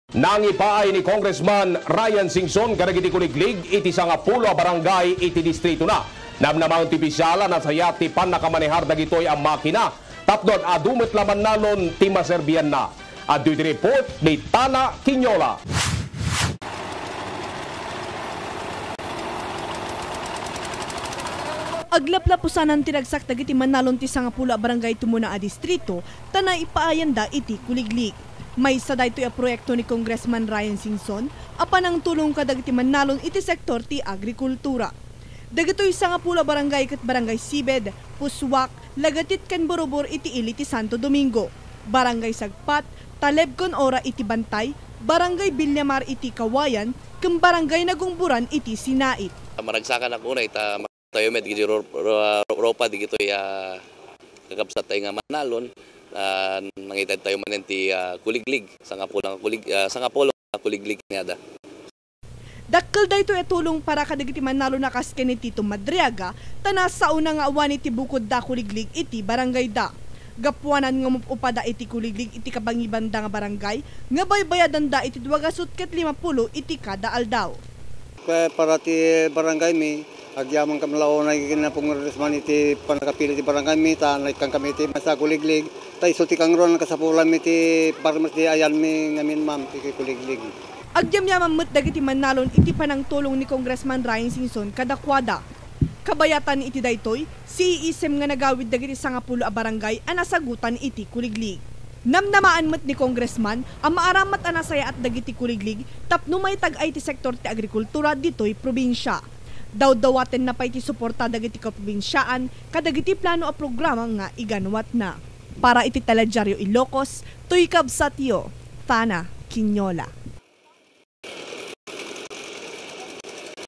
Nangipaay ni Congressman Ryan Singson kadagiti kuliglig iti sangapulo a barangay iti distrito na. Namnamaon ti pisyala na sayat ti pan nakamanehar dagitoy ang makina. Tapdon adumit laman nanon ti maserbian na. Adto iti report ni Tana Quinola. Aglaplapusanan tinagsak dagiti manalon ti sangapulo a barangay tumuna a distrito tana ipaayanda iti kuliglig. May sa daytoy a proyekto ni Congressman Ryan Singson apan ang tulong kadagiti manalon iti sektor ti agrikultura. Dagitoy sangapulo barangay ket barangay Sibed, Puswak, Lagatit ken Borobor iti ili ti Santo Domingo, barangay Sagpat, Talebkon Ora iti Bantay, barangay Bilyamar iti Kawayan, ken barangay Nagungburan iti Sinait. Maragsakan ako na ita tayo med gidi ropa di gito ya kakabsat tayo nga manalon nangitad tayo manen ti kuliglig sangapulo kuliglig nga da. Dakkel dayto etulong para kadagiti manalo na kasken ni Tito Madriaga tanas sa una nga awan iti bukod da kuliglig iti barangay da. Gapuanan nga upada iti kuliglig iti kabangibanda nga barangay nga baybayadan da iti 250 iti kada aldaw. Para ti barangay mi agyaman kamlao na ginapungresman iti panakapili ti barangay mi ta kang kami iti masa kuliglig tay so ti kangron kasapulan mi ti parmas ti ayan mi ngamin ma'am ti kuliglig. Agyamyaman met dagiti manalon iti panangtulong ni Congressman Ryan Singson kadakwada. Kabayatan iti daytoy si isem nga nagawid dagiti sangapulo a barangay a nasagutan iti kuliglig. Namnamaan met ni Congressman ang maaramat a nasaya at dagiti kuliglig tapno may tag-ay ti sektor ti agrikultura ditoy probinsya. Daw-dawaten na pa iti suporta dagiti kaprobinsyaan kadagiti plano a programa nga iganwat na. Para iti Taladyaryo Ilocos, Tuy Kabsatyo, Tana Quinola.